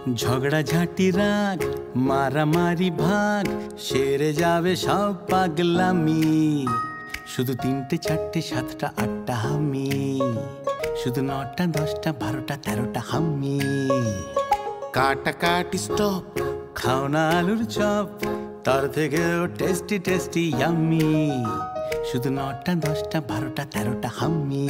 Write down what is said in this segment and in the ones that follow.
ঝগড়াঝাটি রাগ মারামারি ভাগ সেরে যাবে সব পাগলামি শুধু 3টে 4টে 7টা 8টা হামি শুধু 9টা 10টা 12টা 13টা হামি কাটাকাটি স্টপ খাও না আলুর চপ তার থেকেও টেস্টি টেস্টি ইয়াম্মি শুধু 9টা 10টা 12টা 13টা হামি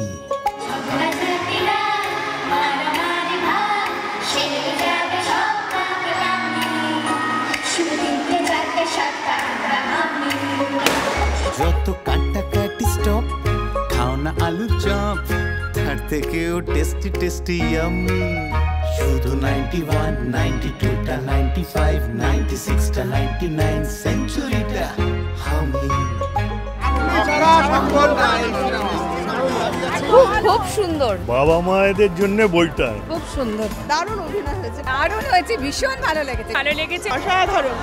যত কাটাকাটি স্টপ খাও না আলুর চপ তার থেকেও টেস্টি টেস্টি ইয়াম্মি শুধু 91 92টা 95 96টা 99 সেঞ্চুরিটা হামি খুব সুন্দর বাবা মায়েদের জন্য বইটা খুব সুন্দর দারুণ অভিনয় হয়েছে দারুণ হয়েছে ভীষণ ভালো লেগেছে অসাধারণ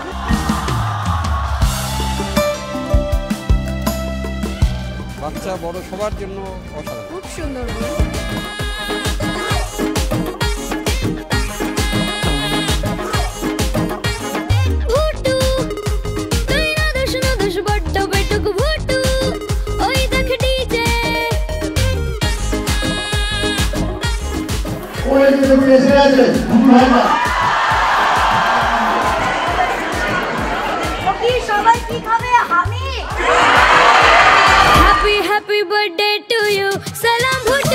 বাচ্চা বড় সবার জন্য অসাধারণ খুব সুন্দর ভুটু তুই না দশ বড্ড বেটুক ভুটু ওই দেখ ডিজে ওই যে এসে আছে ওকে সবাই কি খাবে হামি happy happy birthday to you সালাম ভুটু